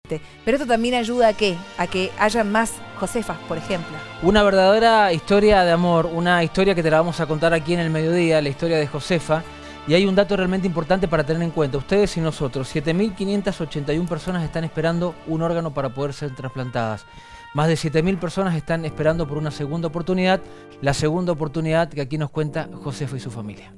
Pero esto también ayuda ¿a qué? A que haya más Josefas, por ejemplo. Una verdadera historia de amor, una historia que te la vamos a contar aquí en el mediodía, la historia de Josefa. Y hay un dato realmente importante para tener en cuenta, ustedes y nosotros. 7.581 personas están esperando un órgano para poder ser trasplantadas. Más de 7.000 personas están esperando por una segunda oportunidad, la segunda oportunidad que aquí nos cuenta Josefa y su familia.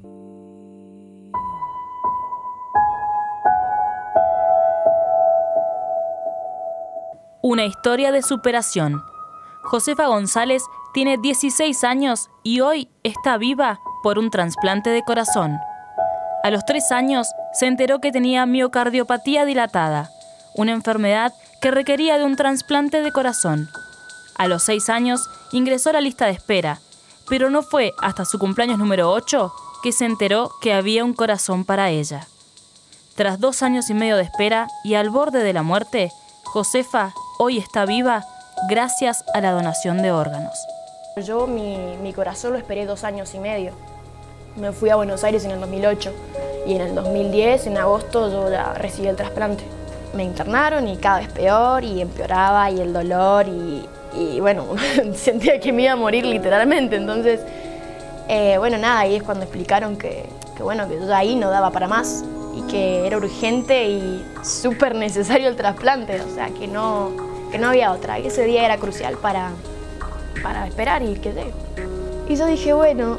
Una historia de superación. Josefa González tiene 16 años y hoy está viva por un trasplante de corazón. A los 3 años se enteró que tenía miocardiopatía dilatada, una enfermedad que requería de un trasplante de corazón. A los 6 años ingresó a la lista de espera, pero no fue hasta su cumpleaños número 8 que se enteró que había un corazón para ella. Tras 2 años y medio de espera y al borde de la muerte, Josefa hoy está viva gracias a la donación de órganos. Yo mi corazón lo esperé 2 años y medio. Me fui a Buenos Aires en el 2008 y en el 2010, en agosto, yo ya recibí el trasplante. Me internaron y cada vez peor y empeoraba y el dolor y bueno, sentía que me iba a morir literalmente. Entonces, bueno, nada, ahí es cuando explicaron que bueno, que yo ya ahí no daba para más y que era urgente y súper necesario el trasplante, o sea, que no había otra. Y ese día era crucial para esperar y que llegue. Y yo dije, bueno,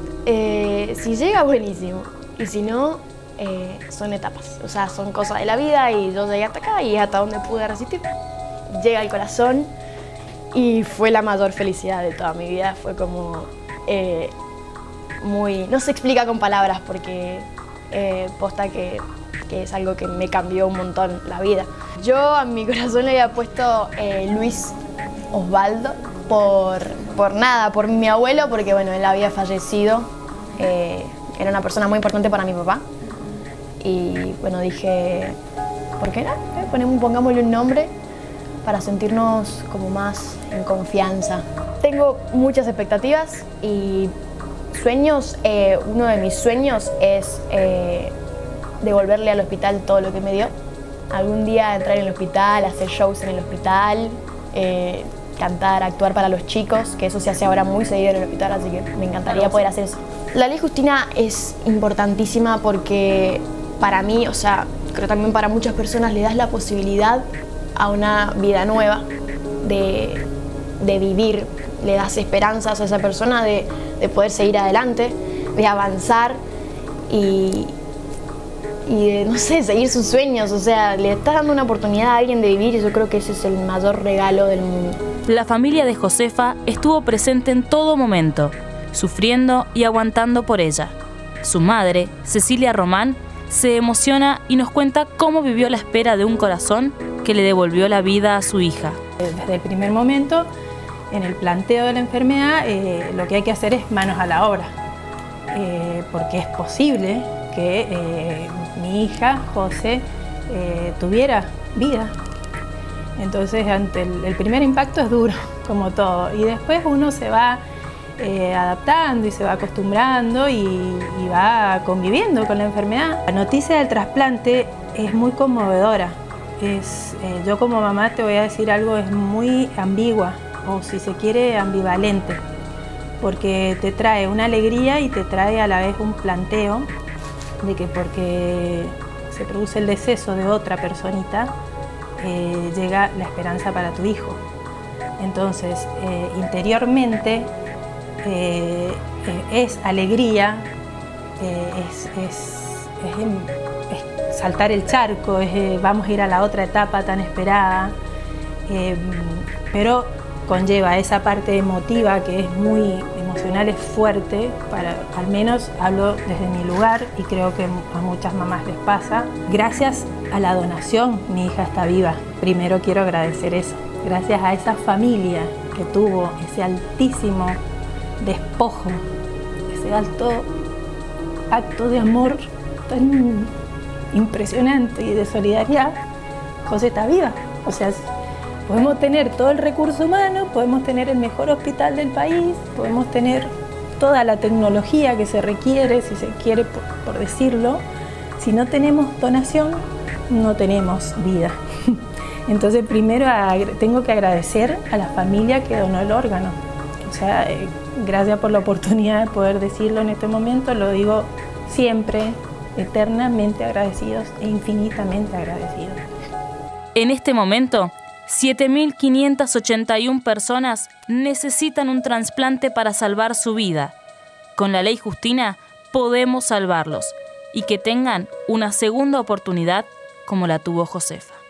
si llega, buenísimo. Y si no, son etapas. O sea, son cosas de la vida y yo llegué hasta acá y hasta donde pude resistir. Llega el corazón y fue la mayor felicidad de toda mi vida. Fue como muy... No se explica con palabras porque posta que es algo que me cambió un montón la vida. Yo a mi corazón le había puesto Luis Osvaldo por nada, por mi abuelo, porque bueno, él había fallecido. Era una persona muy importante para mi papá. Y bueno, dije, ¿por qué no? Pongámosle un nombre para sentirnos como más en confianza. Tengo muchas expectativas y sueños. Uno de mis sueños es devolverle al hospital todo lo que me dio. Algún día entrar en el hospital, hacer shows en el hospital, cantar, actuar para los chicos, que eso se hace ahora muy seguido en el hospital, así que me encantaría poder hacer eso. La ley Justina es importantísima porque para mí, o sea, creo también para muchas personas le das la posibilidad a una vida nueva de vivir, le das esperanzas a esa persona de poder seguir adelante, de avanzar y de, no sé, seguir sus sueños. O sea, le estás dando una oportunidad a alguien de vivir y yo creo que ese es el mayor regalo del mundo. La familia de Josefa estuvo presente en todo momento, sufriendo y aguantando por ella. Su madre, Cecilia Román, se emociona y nos cuenta cómo vivió la espera de un corazón que le devolvió la vida a su hija. Desde el primer momento, en el planteo de la enfermedad, lo que hay que hacer es manos a la obra, porque es posible que mi hija, José, tuviera vida. Entonces, ante el primer impacto es duro, como todo, y después uno se va adaptando y se va acostumbrando y va conviviendo con la enfermedad. La noticia del trasplante es muy conmovedora. Yo como mamá te voy a decir algo, es muy ambigua, o si se quiere ambivalente, porque te trae una alegría y te trae a la vez un planteo de que porque se produce el deceso de otra personita, llega la esperanza para tu hijo. Entonces, interiormente es alegría, es saltar el charco, vamos a ir a la otra etapa tan esperada, pero conlleva esa parte emotiva que es muy emocional, es fuerte, al menos hablo desde mi lugar y creo que a muchas mamás les pasa. Gracias a la donación mi hija está viva. Primero quiero agradecer eso, gracias a esa familia que tuvo ese altísimo despojo, ese alto acto de amor tan impresionante y de solidaridad. José está viva, o sea, podemos tener todo el recurso humano, podemos tener el mejor hospital del país, podemos tener toda la tecnología que se requiere, si se quiere por decirlo. Si no tenemos donación, no tenemos vida. Entonces primero tengo que agradecer a la familia que donó el órgano. O sea, gracias por la oportunidad de poder decirlo en este momento, lo digo siempre, eternamente agradecidos e infinitamente agradecidos. En este momento, 7.581 personas necesitan un trasplante para salvar su vida. Con la Ley Justina podemos salvarlos y que tengan una segunda oportunidad como la tuvo Josefa.